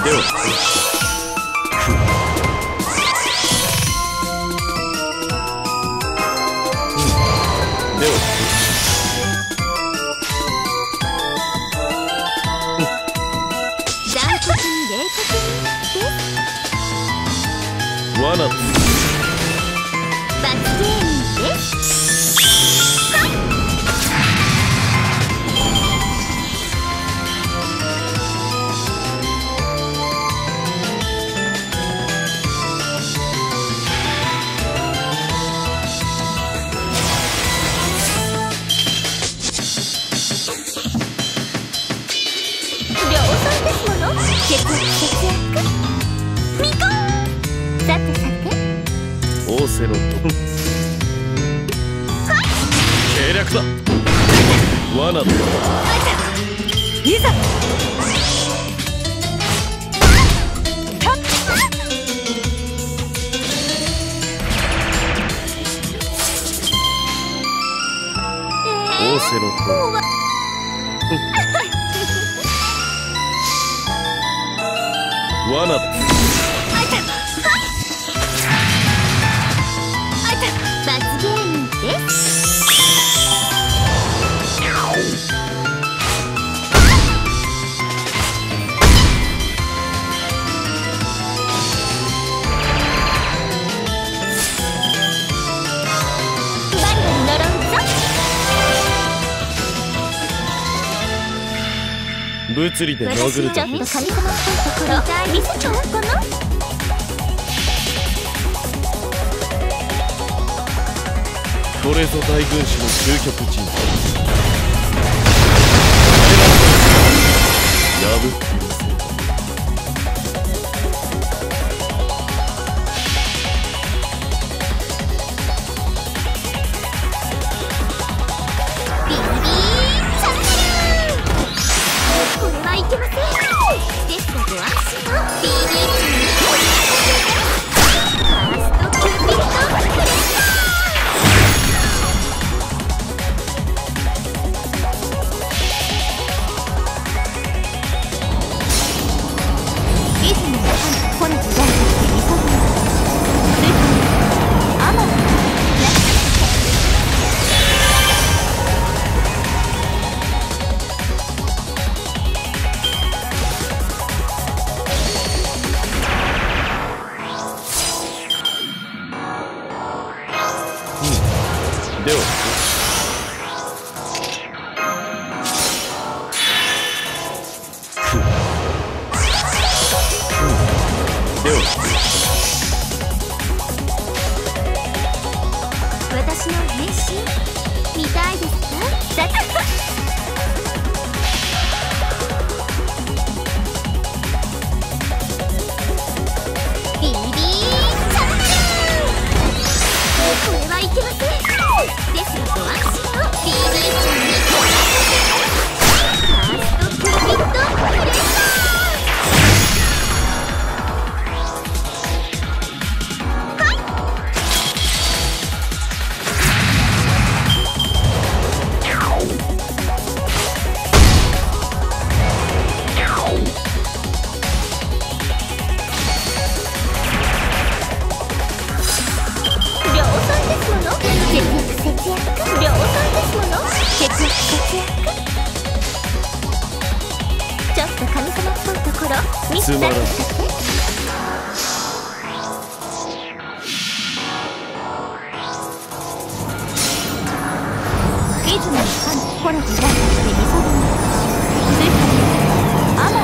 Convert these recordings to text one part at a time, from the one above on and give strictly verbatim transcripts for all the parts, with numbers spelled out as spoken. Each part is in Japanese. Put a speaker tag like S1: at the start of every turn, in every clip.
S1: ではでは
S2: 残酷に冷酷にです。
S1: 罠
S2: 罰ゲームです。節約節約みこん。さてさて
S1: オーセロット計略だ。罠だ。
S2: いざ
S1: オーセロット罠だ。
S2: 罰ゲームです。バリバリ呪うぞ。
S1: 物理で
S2: 私
S1: 殴ると
S2: のちょっと神様っぽいところ見せちゃおうかな。
S1: これぞ大軍師の究極人生。破ってみせる。
S2: ビリビーチャンネル。これはいけません。ですがご安心を。ビリビーチャンネル。ファーストキューピッドクレッシャー。リズムのコネとダンスで見そぶる。スーパーアマン
S1: ではでは
S2: 私の変身見たいですか？さてビリビーチャンネル。これはいけません。ですがご安心を。ビリビーチャンネル。ファーストキューピッドクレッシャー。ちょっと神様っぽいところ見せてあげて。リズムの神コネとダンスで見そぶる。スーパーアマン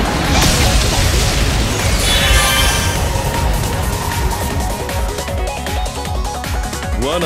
S1: 罠だ。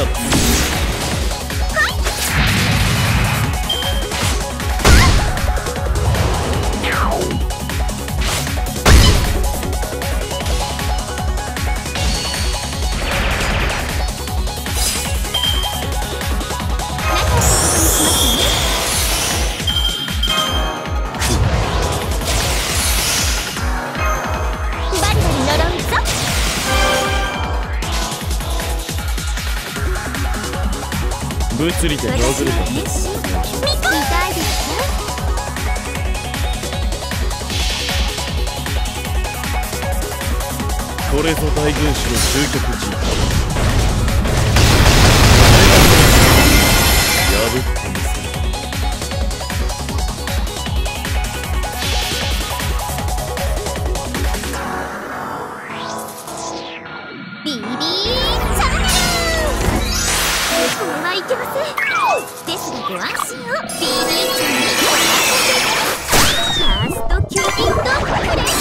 S1: 物理で殴ると
S2: 見たいですか？
S1: これぞ大軍師の究極陣。破ってみせる。
S2: ビビーチャンネル。これはいけません。ですがご安心を。ビビーちゃんにファーストキューピッドプレッシャー。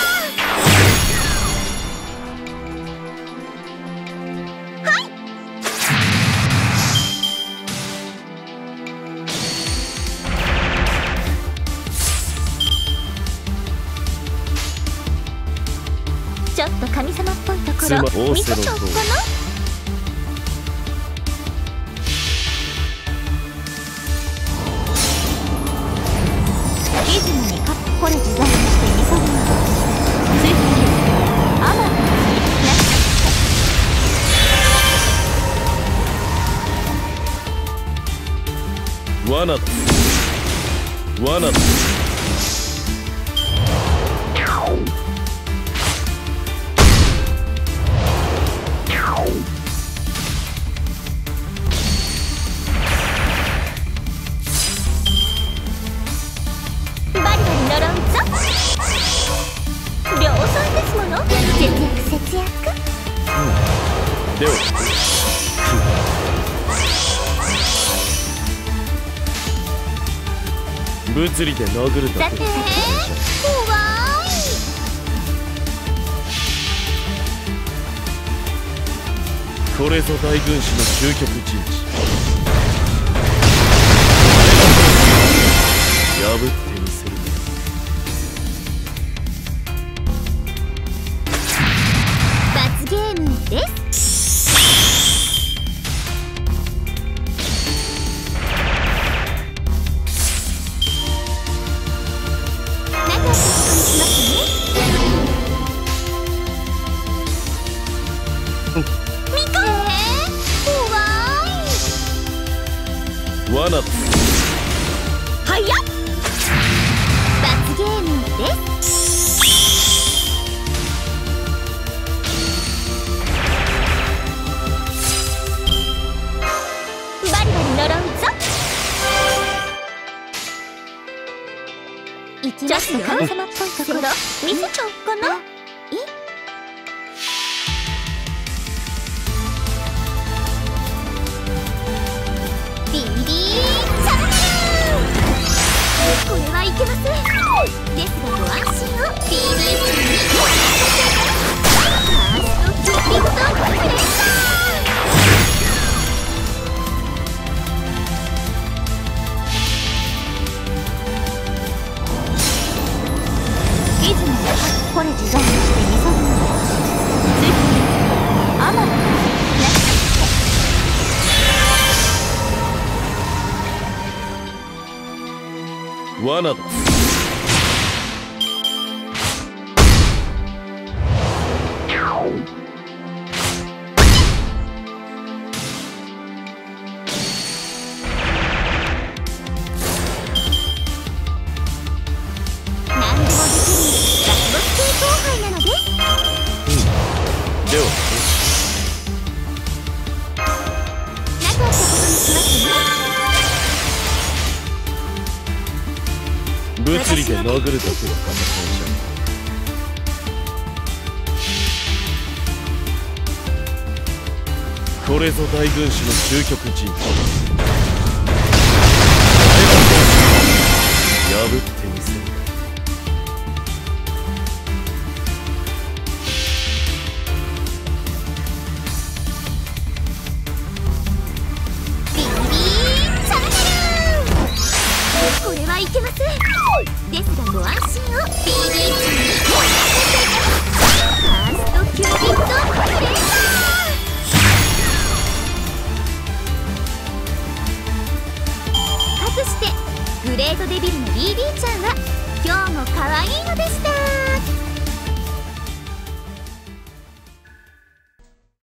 S2: ちょっと神様っぽいところ見せちゃおうかな。リズムにカップこれ自在にしてみそるの。ついてるアマンの
S1: な罠だ罠だ。
S2: 節約。
S1: では物理で殴るだけで。
S2: 怖い。
S1: これぞ大軍師の究極陣地。破ってみせる。
S2: 罰ゲームです。仲良くしますね。みかん。怖い。
S1: 罠だ。
S2: はやっ。罰ゲームです。バリバリ呪うぞ。いきますよ。神様っぽいところ見せちゃおうかな。え？ビビーチャンネル。これはいけません。ですがご安心を。ビビーちゃんにファーストキューピッドプレッシャー。リズムでこれ自在にしてみそるの。ついてるアマンの
S1: 罠だ。
S2: 何でもできるラスボス系後輩なのです。
S1: では
S2: なかったことにしますね。
S1: 物理で殴るだけが戦いじゃ。これぞ大軍師の究極陣地。破ってみせる。
S2: ビビーチャンネル。これはいけません。ですがご安心を。ビビーちゃんにファーストキューピッドプレッシャー。かくしてグレートデビルの ビービー ちゃんは今日も可愛いのです。